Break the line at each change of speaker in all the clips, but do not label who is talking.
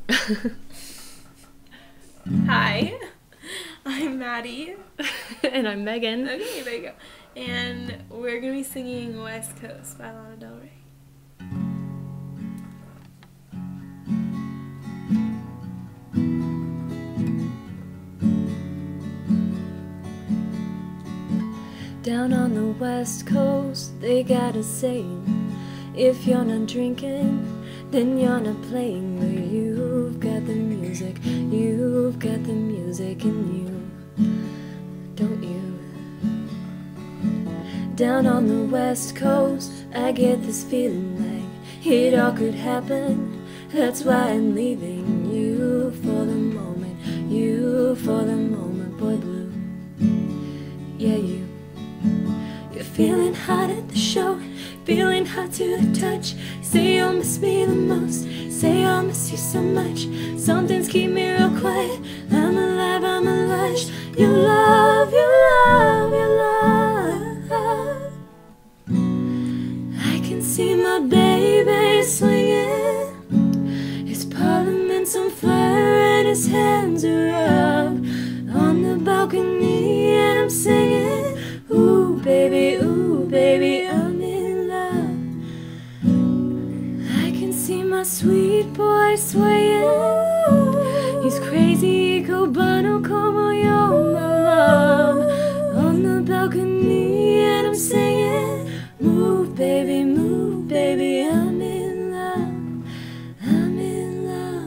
Hi, I'm Maddie.
And I'm Megan.
Okay, there you go. And we're gonna be singing West Coast by Lana Del Rey.
Down on the West Coast, they got a saying: if you're not drinking, then you're not playing. But you've got the music, you've got the music in you, don't you? Down on the West Coast, I get this feeling like it all could happen. That's why I'm leaving you for the moment, you for the moment, boy blue. Yeah, you. You're feeling hot at the show, feeling hot to the touch. Say you'll miss me the most, say I'll miss you so much. Something's keep me real quiet. I'm alive, I'm a lush. Your love, your love, your love. I can see my baby swinging. His parliament's on fire and his hands are up on the balcony, and I'm singing. Ooh baby, I'm in love. I can see my sweet boy swaying. He's crazy, cubano como yo, my love. On the balcony, and I'm singing. Move baby, I'm in love. I'm in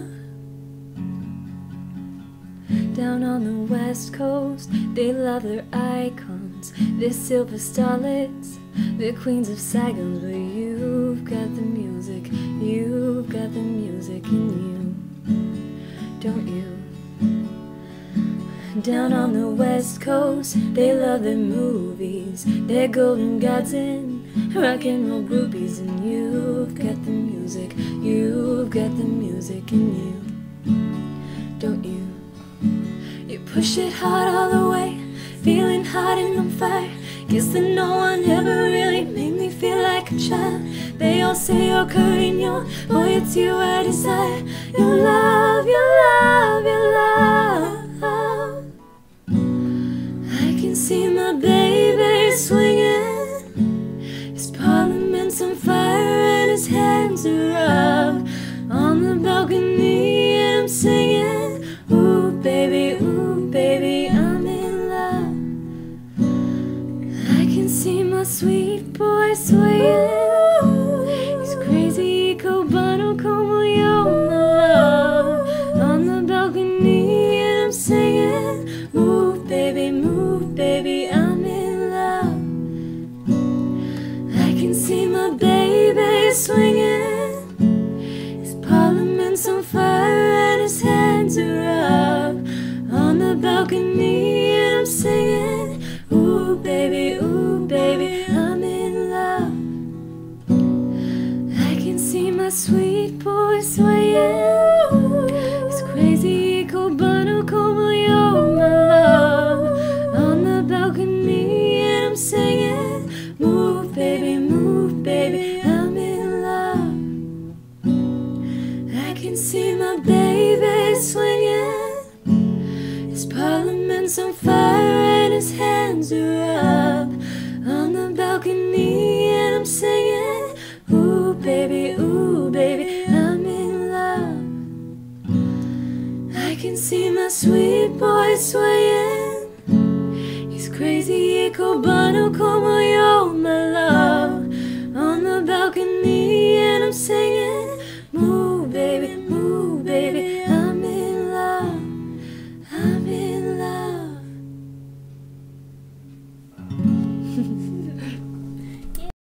love. Down on the West Coast, they love their icons, they're silver starlets, they're queens of Saigons. But you've got the music, you've got the music in you, don't you? Down on the West Coast, they love their movies, their golden gods and rock and roll groupies. And you've got the music, you've got the music in you, don't you? You push it hard all the way, feeling hot and on fire. Guess that no one ever really made me feel like a child. They all say you're Carino, boy it's you I desire. Your love, your love, your love. I can see my baby swinging. His parliament's on fire and his hands are up on the balcony, and I'm singing. Ooh baby, I'm in love. I can see my sweet boy swaying. He's crazy, cubano como yo, my love. On the balcony, and I'm singing. Move baby, I'm in love. I can see my baby swinging. His parliament's on fire and his hands are up on the balcony, and I'm singing. Ooh baby, I'm in love. I can see my sweet boy swaying. He's crazy, cubano como yo, my love. On the balcony, and I'm singing. Move baby, I'm in love. I can see my baby swinging. His parliament's on fire and his hands are up on the balcony, and I'm singing. Ooh baby, I'm in love. I can see my sweet boy swaying. He's crazy, cubano como yo, my love. On the balcony, and I'm singing. Move baby, I'm in love. I'm in